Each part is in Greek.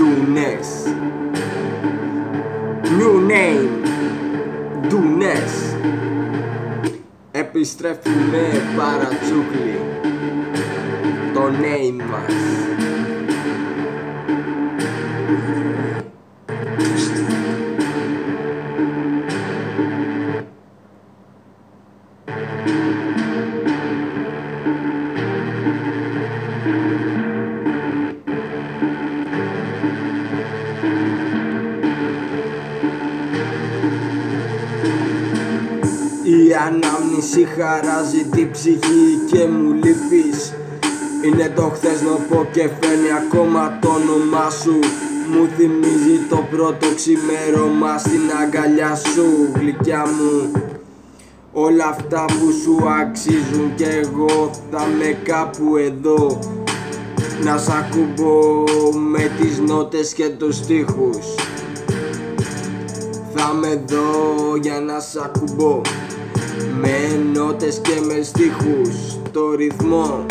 Ντουνές. New name Ντουνές. Επιστρέφουνε παρατσούκλοι το name μας. Η ανάμνηση χαράζει την ψυχή και μου λείπεις. Είναι το χθες νοπό και φέρνει ακόμα το όνομά σου. Μου θυμίζει το πρώτο ξημέρωμα στην αγκαλιά σου, γλυκιά μου. Όλα αυτά που σου αξίζουν κι εγώ θα είμαι κάπου εδώ. Να σ' ακουμπώ με τις νότες και τους στίχους. Θα είμαι εδώ για να σ' ακουμπώ με νότες και με στίχους, το ρυθμό.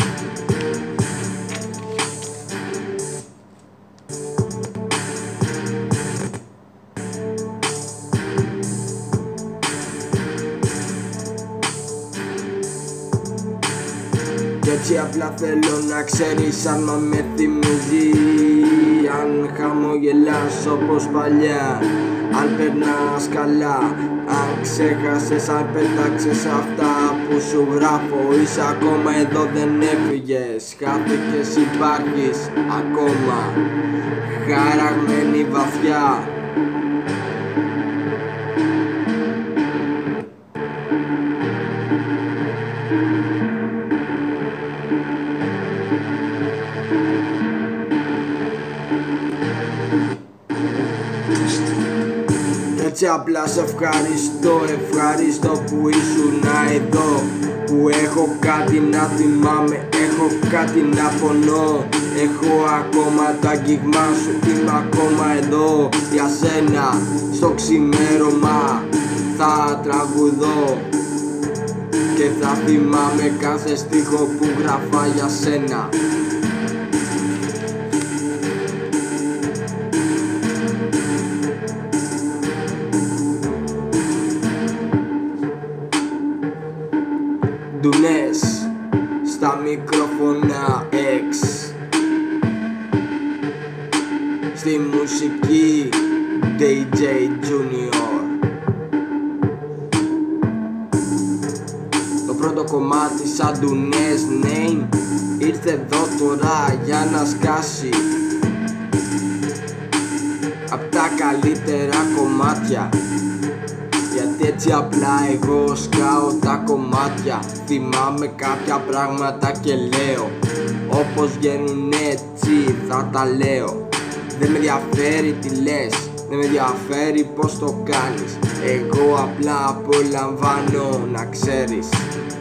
Κι έτσι απλά θέλω να ξέρεις αν με θυμίζει, αν χαμογελάς όπως παλιά, αν περνάς καλά, αν ξέχασες, αν πετάξες αυτά που σου γράφω. Είσαι ακόμα εδώ, δεν έφυγες, χάθηκες, υπάρχεις ακόμα, χαραγμένη βαθιά. Έτσι απλά σε ευχαριστώ που ήσουν εδώ, που έχω κάτι να θυμάμαι, έχω κάτι να πονώ. Έχω ακόμα το αγγίγμα σου, είμαι ακόμα εδώ για σένα. Στο ξημέρωμα θα τραγουδώ και θα θυμάμαι κάθε στίχο που γράφα για σένα. Ντουνές στα μικρόφωνα X, στη μουσική DJ Junior. Το πρώτο κομμάτι σαν Ντουνές name ήρθε εδώ τώρα για να σκάσει απ' τα καλύτερα κομμάτια. Γιατί έτσι απλά εγώ σκάω τα κομμάτια. Θυμάμαι κάποια πράγματα και λέω, όπως βγαίνουν έτσι θα τα λέω. Δεν με ενδιαφέρει τι λες, δεν με ενδιαφέρει πως το κάνεις. Εγώ απλά απολαμβάνω, να ξέρεις.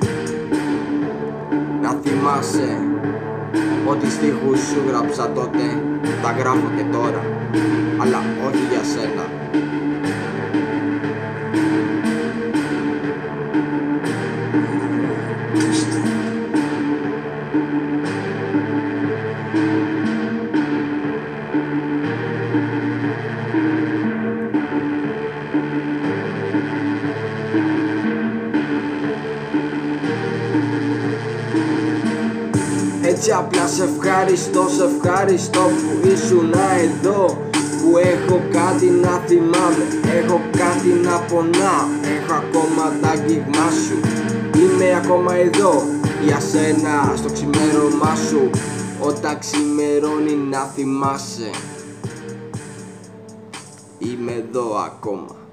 Να θυμάσαι ότι στίχους σου γράψα τότε, τα γράφω και τώρα, αλλά όχι για σένα. Έτσι απλά σε ευχαριστώ που ήσουν εδώ, που έχω κάτι να θυμάμαι, έχω κάτι να πονάω, έχω ακόμα τα αγγίγμα σου. Είμαι ακόμα εδώ για σένα, στο ξημέρωμά σου, όταν ξημερώνει να θυμάσαι. Είμαι εδώ ακόμα.